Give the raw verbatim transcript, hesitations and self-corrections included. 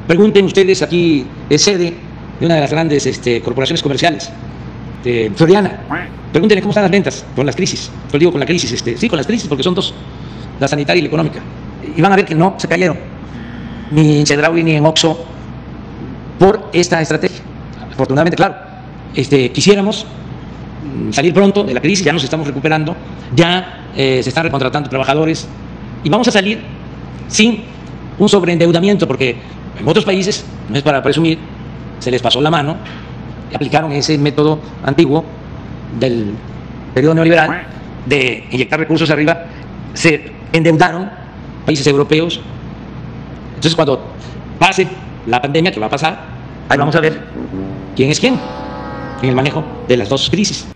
Pregunten ustedes, aquí es sede de una de las grandes este, corporaciones comerciales, de Soriana. Pregúntenle cómo están las ventas con las crisis. Lo digo con la crisis, este, sí, con las crisis, porque son dos, la sanitaria y la económica. Y van a ver que no se cayeron, ni en Chedraui ni en Oxxo, por esta estrategia. Afortunadamente, claro, este, quisiéramos salir pronto de la crisis, ya nos estamos recuperando, ya eh, se están recontratando trabajadores y vamos a salir sin un sobreendeudamiento, porque en otros países, no es para presumir, se les pasó la mano y aplicaron ese método antiguo del periodo neoliberal de inyectar recursos arriba, se endeudaron países europeos. Entonces, cuando pase la pandemia, que va a pasar, ahí vamos a ver quién es quién en el manejo de las dos crisis.